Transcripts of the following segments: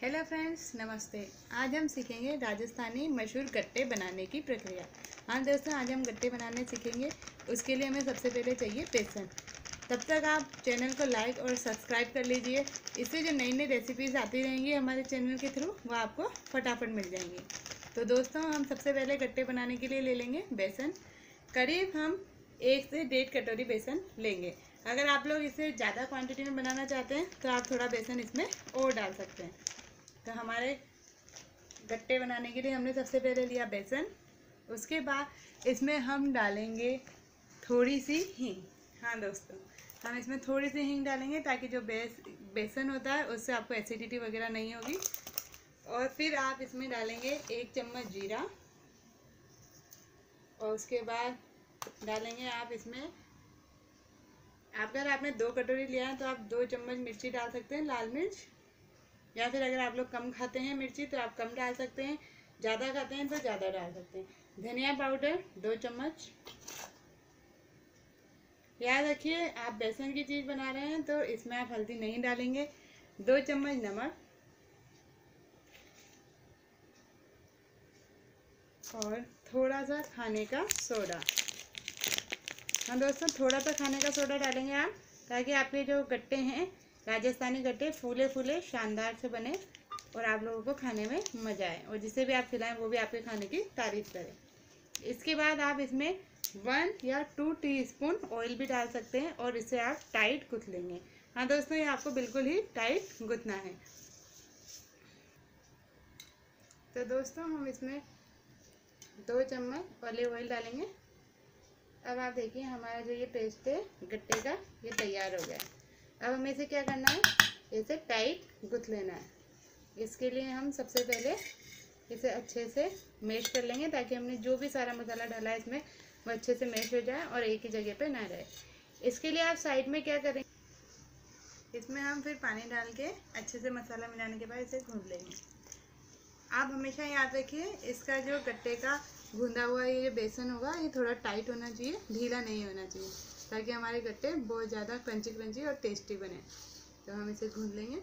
Hello friends, नमस्ते। आज हम सीखेंगे राजस्थानी मशहूर गट्टे बनाने की प्रक्रिया। हाँ दोस्तों, आज हम गट्टे बनाने सीखेंगे। उसके लिए हमें सबसे पहले चाहिए बेसन। तब तक आप चैनल को लाइक और सब्सक्राइब कर लीजिए। इससे जो नई नई रेसिपीज़ आती रहेंगी हमारे चैनल के थ्रू, वो आपको फटाफट मिल जाएंगी। तो दोस्तों, हम सबसे पहले गट्टे बनाने के लिए ले लेंगे बेसन। करीब हम 1 से 1.5 कटोरी बेसन लेंगे। अगर आप लोग इसे ज़्यादा क्वांटिटी में बनाना चाहते हैं तो आप थोड़ा बेसन इसमें और डाल सकते हैं। तो हमारे गट्टे बनाने के लिए हमने सबसे पहले लिया बेसन। उसके बाद इसमें हम डालेंगे थोड़ी सी हींग। हाँ दोस्तों, हम इसमें थोड़ी सी हींग डालेंगे ताकि जो बेसन होता है उससे आपको एसिडिटी वगैरह नहीं होगी। और फिर आप इसमें डालेंगे 1 चम्मच जीरा। और उसके बाद डालेंगे आप इसमें, अगर आपने 2 कटोरी लिया है तो आप 2 चम्मच मिर्ची डाल सकते हैं, लाल मिर्च। या फिर अगर आप लोग कम खाते हैं मिर्ची तो आप कम डाल सकते हैं, ज़्यादा खाते हैं तो ज़्यादा डाल सकते हैं। धनिया पाउडर 2 चम्मच। याद रखिए, आप बेसन की चीज़ बना रहे हैं तो इसमें आप हल्दी नहीं डालेंगे। 2 चम्मच नमक और थोड़ा सा खाने का सोडा। हाँ दोस्तों, थोड़ा सा खाने का सोडा डालेंगे आप, ताकि आपके जो गट्टे हैं राजस्थानी गट्टे फूले फूले शानदार से बने और आप लोगों को खाने में मज़ा आए, और जिसे भी आप खिलाएं वो भी आपके खाने की तारीफ करे। इसके बाद आप इसमें 1 या 2 टीस्पून ऑयल भी डाल सकते हैं और इसे आप टाइट गूँथ लेंगे। हाँ दोस्तों, ये आपको बिल्कुल ही टाइट गूँथना है। तो दोस्तों, हम इसमें 2 चम्मच ऑलिव ऑयल डालेंगे। अब आप देखिए, हमारा जो ये पेस्ट है गट्टे का, ये तैयार हो गया है। अब हमें इसे क्या करना है, इसे टाइट गूँथ लेना है। इसके लिए हम सबसे पहले इसे अच्छे से मैश कर लेंगे, ताकि हमने जो भी सारा मसाला डाला है इसमें वो अच्छे से मैश हो जाए और एक ही जगह पे ना रहे। इसके लिए आप साइड में क्या करेंगे, इसमें हम फिर पानी डाल के अच्छे से मसाला मिलाने के बाद इसे गूँथ लेंगे। आप हमेशा याद रखिए, इसका जो गट्टे का गूंदा हुआ ये बेसन होगा, ये थोड़ा टाइट होना चाहिए, ढीला नहीं होना चाहिए, ताकि हमारे गट्टे बहुत ज़्यादा क्रंची क्रंची और टेस्टी बने। तो हम इसे गूंद लेंगे।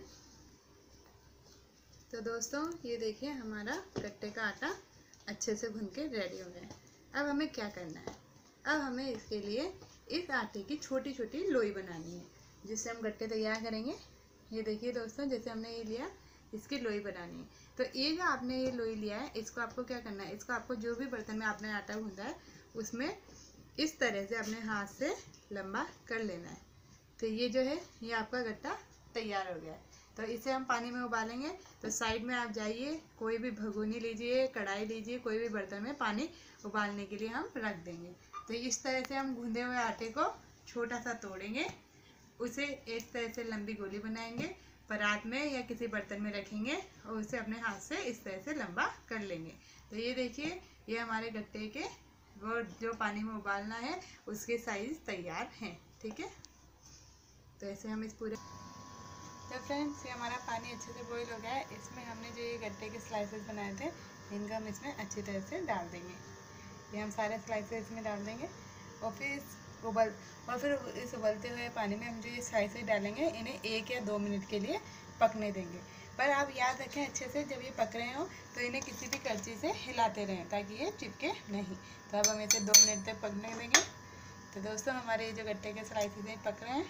तो दोस्तों, ये देखिए, हमारा गट्टे का आटा अच्छे से गूंद के रेडी हो गया है। अब हमें क्या करना है, अब हमें इसके लिए इस आटे की छोटी छोटी लोई बनानी है, जिससे हम गट्टे तैयार करेंगे। ये देखिए दोस्तों, जैसे हमने ये लिया, इसकी लोई बनानी है। तो ये जो आपने ये लोई लिया है, इसको आपको क्या करना है, इसको आपको जो भी बर्तन में आपने आटा गूंदा है उसमें इस तरह से अपने हाथ से लंबा कर लेना है। तो ये जो है, ये आपका गट्टा तैयार हो गया है। तो इसे हम पानी में उबालेंगे। तो साइड में आप जाइए, कोई भी भगोनी लीजिए, कढ़ाई लीजिए, कोई भी बर्तन में पानी उबालने के लिए हम रख देंगे। तो इस तरह से हम गूंदे हुए आटे को छोटा सा तोड़ेंगे, उसे एक तरह से लंबी गोली बनाएंगे, परात में या किसी बर्तन में रखेंगे और उसे अपने हाथ से इस तरह से लंबा कर लेंगे। तो ये देखिए, ये हमारे गट्टे के वो जो पानी में उबालना है उसके साइज तैयार हैं। ठीक है, तो ऐसे हम इस पूरे, तो फ्रेंड्स, ये हमारा पानी अच्छे से बॉईल हो गया है। इसमें हमने जो ये गट्टे के स्लाइसेस बनाए थे, इनको हम इसमें अच्छी तरह से डाल देंगे। ये हम सारे स्लाइसेस इसमें डाल देंगे और फिर इस उबलते हुए पानी में हम जो ये स्लाइसेस डालेंगे, इन्हें 1 या 2 मिनट के लिए पकने देंगे। पर आप याद रखें, अच्छे से जब ये पक रहे हो तो इन्हें किसी भी करछी से हिलाते रहें, ताकि ये चिपके नहीं। तो अब हम इसे 2 मिनट तक पकने देंगे। तो दोस्तों, हमारे ये जो गट्टे के स्लाइसेस हैं पक रहे हैं।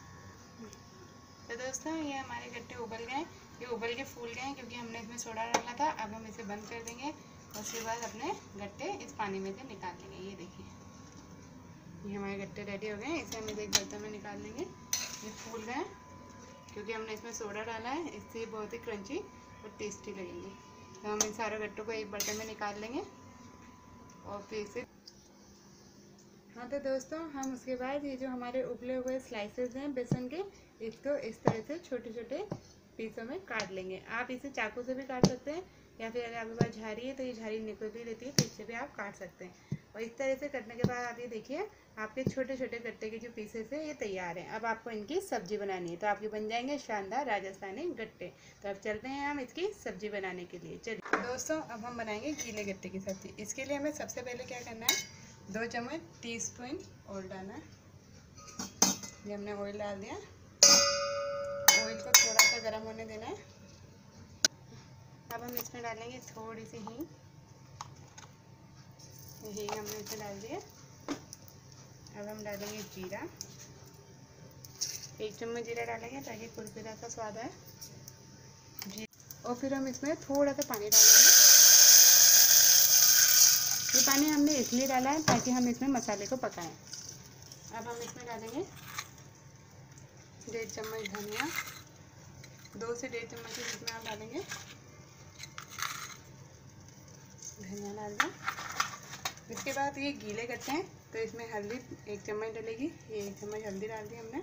तो दोस्तों, ये हमारे गट्टे उबल गए, ये उबल के फूल गए हैं, क्योंकि हमने इसमें सोडा डाला था। अब हम इसे बंद कर देंगे, उसके बाद अपने गट्टे इस पानी में से निकाल लेंगे। ये देखिए, ये हमारे गट्टे रेडी हो गए हैं। इसे हम एक बर्तन में निकाल लेंगे। ये फूल गए, क्योंकि हमने इसमें सोडा डाला है, इससे बहुत ही क्रंची और टेस्टी लगेंगे। तो हम इन सारे गट्टों को एक बर्तन में निकाल लेंगे और फिर इसे, हाँ तो दोस्तों, हम उसके बाद ये जो हमारे उबले हुए स्लाइसेस हैं बेसन के, इसको इस तरह से छोटे छोटे पीसों में काट लेंगे। आप इसे चाकू से भी काट सकते हैं, या फिर अगर आपके पास झाड़ी है तो ये झाड़ी निकलती रहती है तो इससे भी आप काट सकते हैं। और इस तरह से कटने के बाद आप ये देखिए, आपके छोटे छोटे गट्टे के जो पीसेस हैं ये तैयार हैं। अब आपको इनकी सब्जी बनानी है, तो आपके बन जाएंगे शानदार राजस्थानी गट्टे। तो अब चलते हैं हम इसकी सब्जी बनाने के लिए। चलिए दोस्तों, अब हम बनाएंगे गीले गट्टे की सब्जी। इसके लिए हमें सबसे पहले क्या करना है, 2 चम्मच टीस्पून ऑयल डालना है। ये हमने ऑयल डाल दिया। ऑयल को थोड़ा सा गर्म होने देना है। अब हम इसमें डालेंगे थोड़ी सी हींग। हींग हमने इसमें डाल दिया। अब हम डालेंगे जीरा, 1 चम्मच जीरा डालेंगे ताकि कुरकुरा का स्वाद आए। और फिर हम इसमें थोड़ा सा पानी डालेंगे। ये पानी हमने इसलिए डाला है ताकि हम इसमें मसाले को पकाएं। अब हम इसमें डालेंगे 1.5 चम्मच धनिया, 2 से 1.5 चम्मच इसमें आप डालेंगे धनिया डाल दें। इसके बाद ये गीले करते हैं तो इसमें हल्दी 1 चम्मच डलेगी। ये 1 चम्मच हल्दी डाल दी हमने।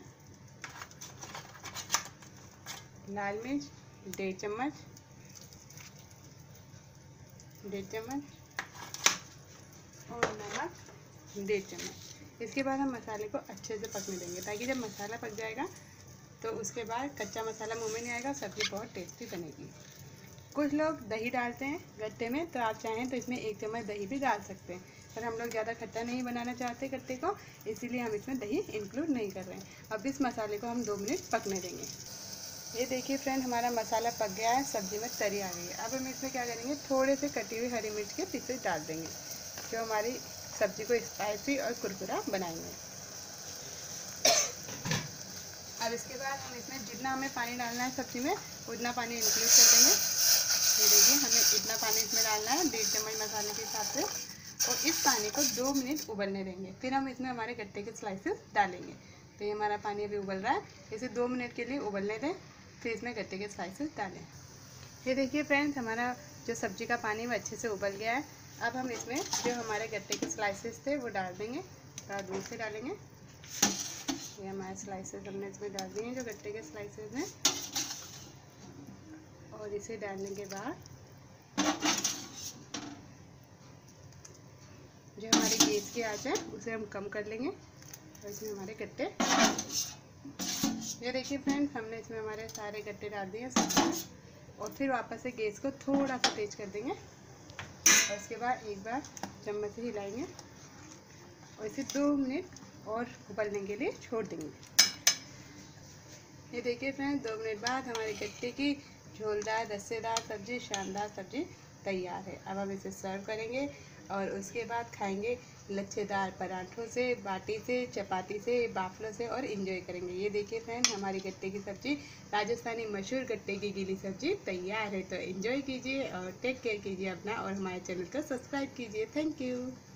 लाल मिर्च 1.5 चम्मच, 1.5 चम्मच और नमक 1.5 चम्मच। इसके बाद हम मसाले को अच्छे से पकने देंगे ताकि जब मसाला पक जाएगा तो उसके बाद कच्चा मसाला मुंह में नहीं आएगा, सब्ज़ी बहुत टेस्टी बनेगी। कुछ लोग दही डालते हैं गट्टे में, तो आप चाहें तो इसमें 1 चम्मच दही भी डाल सकते हैं, पर हम लोग ज़्यादा खट्टा नहीं बनाना चाहते गट्टे को, इसीलिए हम इसमें दही इंक्लूड नहीं कर रहे हैं। अब इस मसाले को हम 2 मिनट पकने देंगे। ये देखिए फ्रेंड, हमारा मसाला पक गया है, सब्ज़ी में तरी आ गई है। अब हम इसमें क्या करेंगे, थोड़े से कटी हुई हरी मिर्च के पीसेस डाल देंगे जो हमारी सब्ज़ी को स्पाइसी और कुरकुरा बनाएंगे। अब इसके बाद हम इसमें जितना हमें पानी डालना है सब्ज़ी में उतना पानी इंक्लूड कर देंगे। ये देखिए, हमें इतना पानी इसमें डालना है 1.5 चम्मच मसाले के हिसाब से, और इस पानी को 2 मिनट उबलने देंगे। फिर हम इसमें हमारे गट्टे के स्लाइसेस डालेंगे। तो ये हमारा पानी अभी उबल रहा है, इसे 2 मिनट के लिए उबलने दें, फिर इसमें गट्टे के स्लाइसेस डालें। ये देखिए फ्रेंड्स, हमारा जो सब्ज़ी का पानी वो अच्छे से उबल गया है। अब हम इसमें जो हमारे गट्टे के स्लाइसेस थे वो डाल देंगे, थोड़ा दूर से डालेंगे। ये हमारे स्लाइसेस हमने इसमें डाल दिए हैं जो गट्टे के स्लाइसेस हैं। और इसे डालने के बाद जो हमारी गैस की आंच है उसे हम कम कर लेंगे और इसमें हमारे गट्टे, ये देखिए फ्रेंड्स, हमने इसमें हमारे सारे गट्टे डाल दिए हैं और फिर वापस से गैस को थोड़ा सा तेज कर देंगे और इसके बाद एक बार चम्मच से हिलाएंगे और इसे 2 मिनट और उबलने के लिए छोड़ देंगे। ये देखिए फ्रेंड्स, 2 मिनट बाद हमारे गट्टे की झोलदार रस्सेदार सब्ज़ी, शानदार सब्ज़ी तैयार है। अब हम इसे सर्व करेंगे और उसके बाद खाएंगे लच्छेदार पराठों से, बाटी से, चपाती से, बाफलों से और एंजॉय करेंगे। ये देखिए फ्रेंड, हमारी गट्टे की सब्ज़ी, राजस्थानी मशहूर गट्टे की गीली सब्ज़ी तैयार है। तो एंजॉय कीजिए और टेक केयर कीजिए अपना, और हमारे चैनल को सब्सक्राइब कीजिए। Thank you.